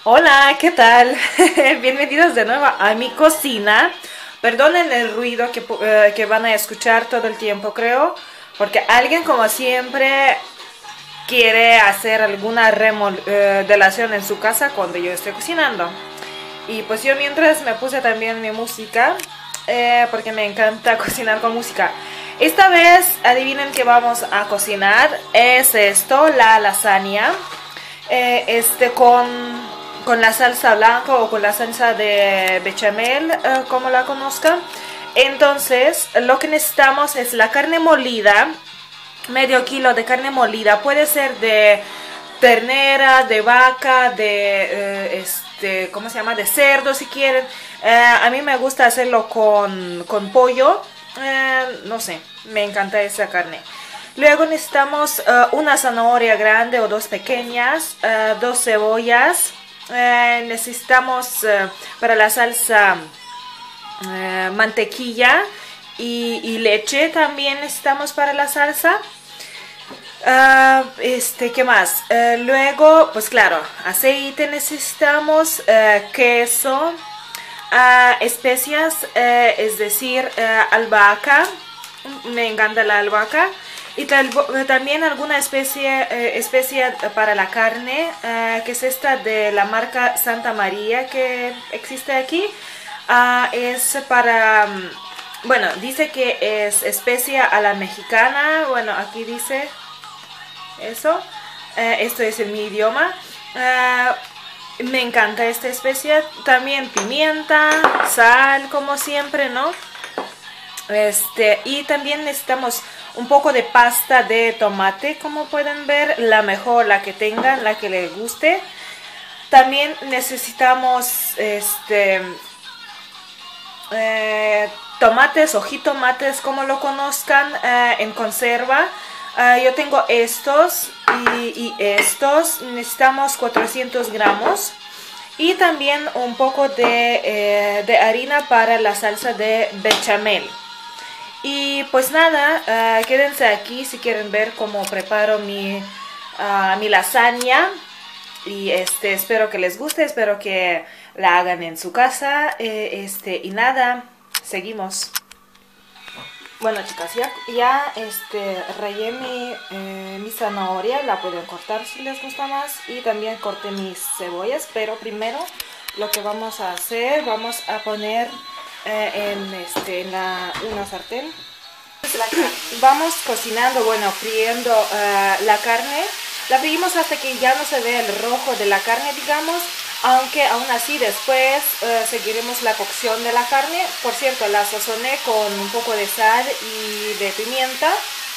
Hola, ¿qué tal? Bienvenidos de nuevo a mi cocina. Perdonen el ruido que van a escuchar todo el tiempo, creo, porque alguien, como siempre, quiere hacer alguna remodelación en su casa cuando yo estoy cocinando. Y pues yo mientras me puse también mi música, porque me encanta cocinar con música. Esta vez, adivinen qué vamos a cocinar. Es esto, la lasaña. Con la salsa blanca o con la salsa de bechamel, como la conozcan. Entonces, lo que necesitamos es la carne molida, medio kilo de carne molida. Puede ser de ternera, de vaca, ¿cómo se llama? De cerdo si quieren. A mí me gusta hacerlo con pollo. No sé, me encanta esa carne. Luego necesitamos una zanahoria grande o dos pequeñas, dos cebollas. Necesitamos para la salsa mantequilla y leche también necesitamos para la salsa. ¿Qué más? Luego, pues claro, aceite necesitamos, queso, especias, es decir, albahaca. Me encanta la albahaca. Y también alguna especia para la carne, que es esta de la marca Santa María que existe aquí. Es para, bueno, dice que es especia a la mexicana. Bueno, aquí dice eso. Esto es en mi idioma. Me encanta esta especia. También pimienta, sal, como siempre, ¿no? Y también necesitamos un poco de pasta de tomate, como pueden ver, la mejor, la que tengan, la que les guste. También necesitamos tomates o jitomates, como lo conozcan, en conserva. Yo tengo estos y estos. Necesitamos 400 gramos. Y también un poco de harina para la salsa de bechamel. Y pues nada, quédense aquí si quieren ver cómo preparo mi lasaña. Y espero que les guste, espero que la hagan en su casa. Y nada, seguimos. Bueno, chicas, ya rayé mi zanahoria, la pueden cortar si les gusta más. Y también corté mis cebollas, pero primero lo que vamos a hacer, vamos a poner en una sartén. Vamos cocinando, bueno, friendo la carne. La freímos hasta que ya no se vea el rojo de la carne, digamos. Aunque aún así después seguiremos la cocción de la carne. Por cierto, la sazoné con un poco de sal y de pimienta.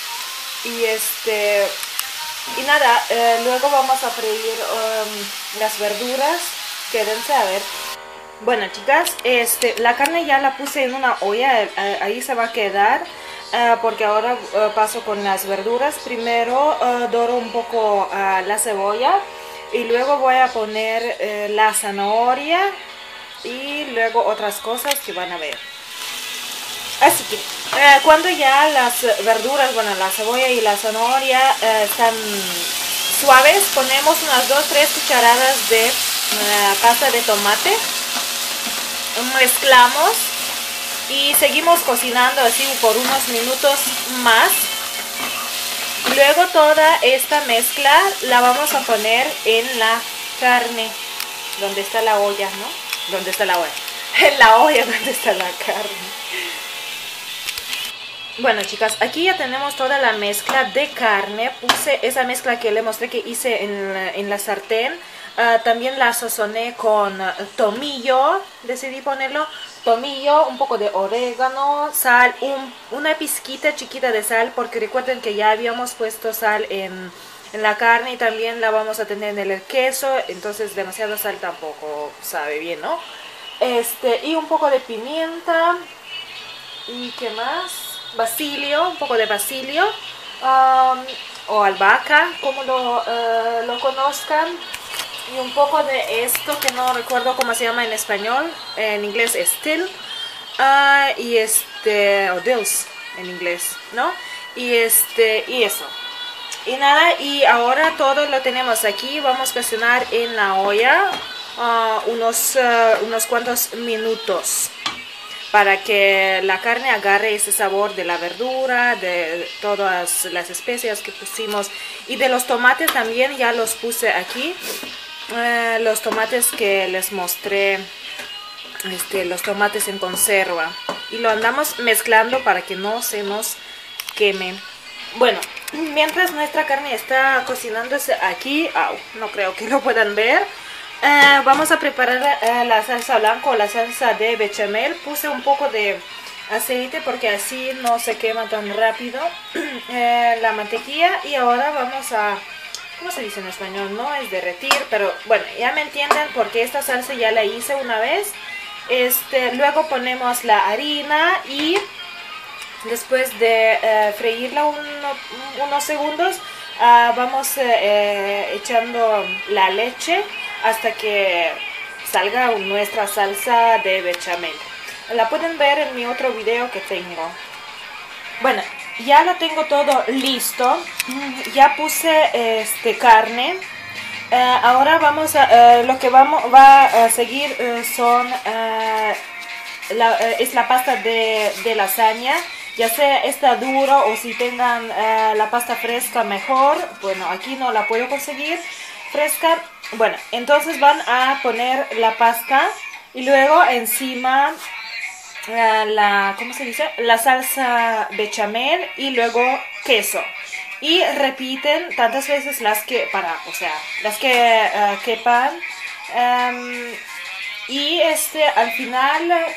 Y nada, luego vamos a freír las verduras. Quédense a ver. Bueno, chicas, la carne ya la puse en una olla, ahí se va a quedar, porque ahora paso con las verduras. Primero doro un poco la cebolla y luego voy a poner la zanahoria y luego otras cosas que van a ver. Así que cuando ya las verduras, bueno, la cebolla y la zanahoria están suaves, ponemos unas 2-3 cucharadas de pasta de tomate. Mezclamos y seguimos cocinando así por unos minutos más. Luego toda esta mezcla la vamos a poner en la carne, donde está la olla, ¿no? ¿Dónde está la olla? En la olla donde está la carne. Bueno, chicas, aquí ya tenemos toda la mezcla de carne. Puse esa mezcla que les mostré que hice en la sartén. También la sazoné con tomillo, decidí ponerlo, tomillo, un poco de orégano, sal, una pizquita chiquita de sal, porque recuerden que ya habíamos puesto sal en la carne y también la vamos a tener en el queso, entonces demasiada sal tampoco sabe bien, ¿no? Y un poco de pimienta, ¿y qué más? Basilio, un poco de basilio, o albahaca, como lo conozcan. Y un poco de esto que no recuerdo cómo se llama en español, en inglés es dill, o dills en inglés, ¿no? Y eso. Y nada, y ahora todo lo tenemos aquí, vamos a cocinar en la olla. unos cuantos minutos para que la carne agarre ese sabor de la verdura, de todas las especias que pusimos y de los tomates también. Ya los puse aquí, los tomates que les mostré, los tomates en conserva, y lo andamos mezclando para que no se nos queme. Bueno, mientras nuestra carne está cocinándose aquí, no creo que lo puedan ver, vamos a preparar la salsa blanca o la salsa de bechamel. Puse un poco de aceite porque así no se quema tan rápido la mantequilla. Y ahora vamos a, ¿cómo se dice en español? No es derretir, pero bueno, ya me entienden porque esta salsa ya la hice una vez. Luego ponemos la harina y después de freírla unos segundos, vamos echando la leche hasta que salga nuestra salsa de bechamel. La pueden ver en mi otro video que tengo. Bueno, ya lo tengo todo listo. Ya puse carne. Ahora vamos a lo que va a seguir son es la pasta de lasaña. Ya sea está duro o si tengan la pasta fresca mejor. Bueno, aquí no la puedo conseguir fresca. Bueno, entonces van a poner la pasta y luego encima ¿cómo se dice? La salsa bechamel y luego queso. Y repiten tantas veces las que quepan. Y al final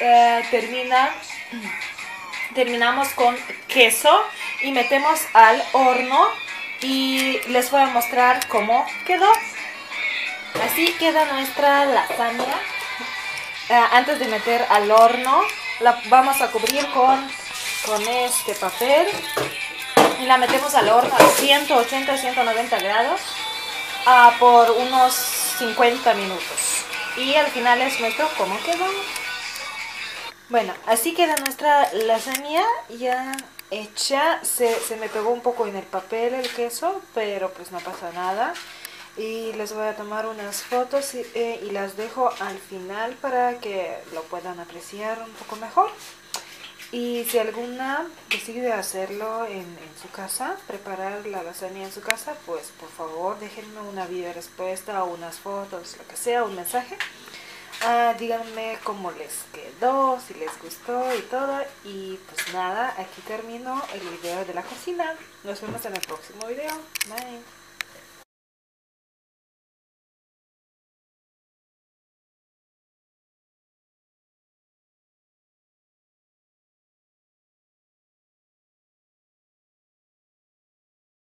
terminamos con queso y metemos al horno y les voy a mostrar cómo quedó. Así queda nuestra lasaña. Antes de meter al horno, la vamos a cubrir con este papel y la metemos al horno a 180-190 grados por unos 50 minutos. Y al final les muestro cómo quedó. Bueno, así queda nuestra lasaña ya hecha. Se me pegó un poco en el papel el queso, pero pues no pasa nada. Y les voy a tomar unas fotos y las dejo al final para que lo puedan apreciar un poco mejor. Y si alguna decide hacerlo en su casa, preparar la lasaña en su casa, pues por favor déjenme una video respuesta o unas fotos, lo que sea, un mensaje. Díganme cómo les quedó, si les gustó y todo. Y pues nada, aquí termino el video de la cocina. Nos vemos en el próximo video. Bye.